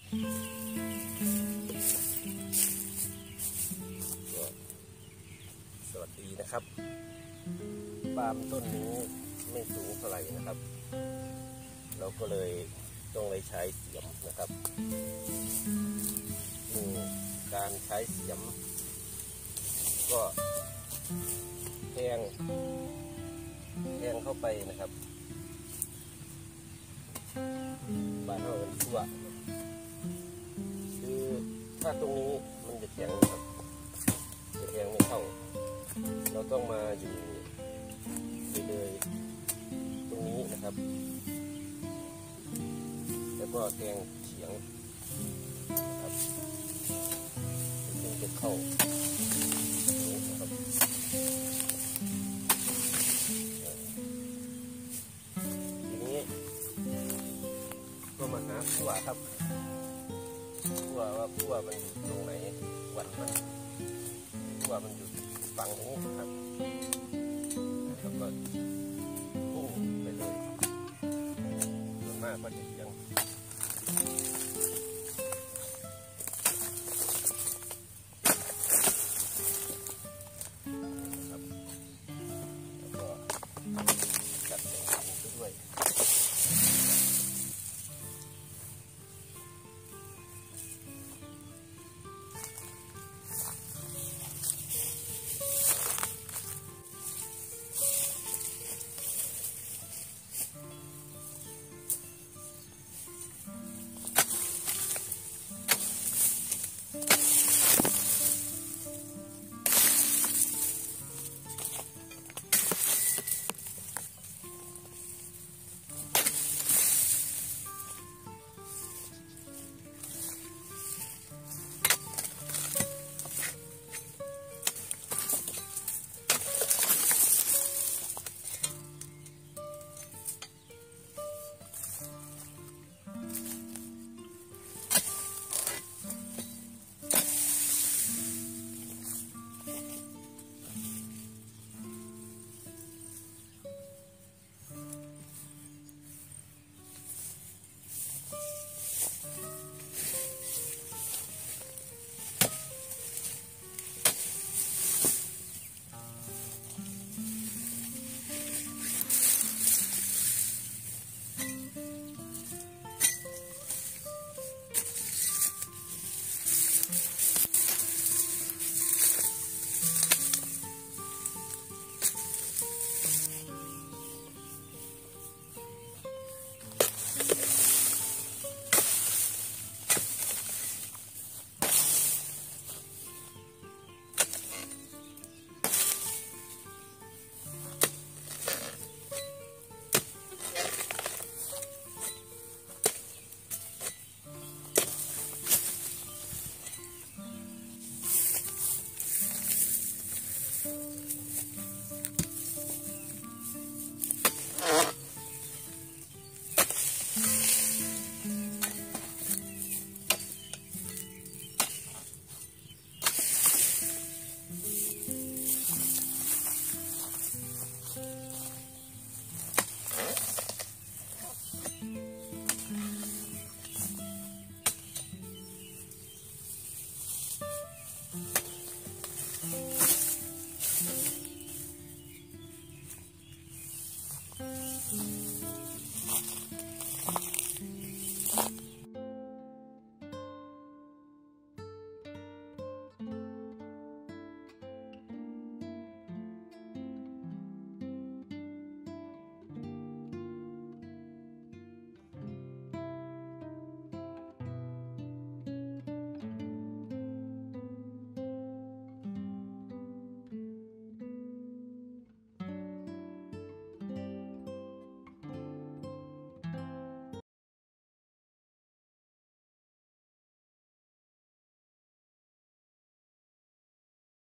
สวัสดีนะครับปาล์มต้นนี้ไม่สูงเท่าไหร่นะครับเราก็เลยต้องเลยใช้เสียมนะครับการใช้เสียมก็แทงเข้าไปนะครับบ้านเราเป็นชั่วคือถ้าตรงนี้มันจะแทงนะครับจะแทงไม่เข้าเราต้องมาอยู่เลยตรงนี้นะครับแล้วก็แทงเฉียงครับถึงจะเข้านะครับทีนี้ก็มาหาขั้วครับขั้วมันอยู่ตรงไหนวัดมันขั้วมันอยู่ฝั่งนี้ครับแล้วก็พุ่งไปเลยส่วนมากก็จะ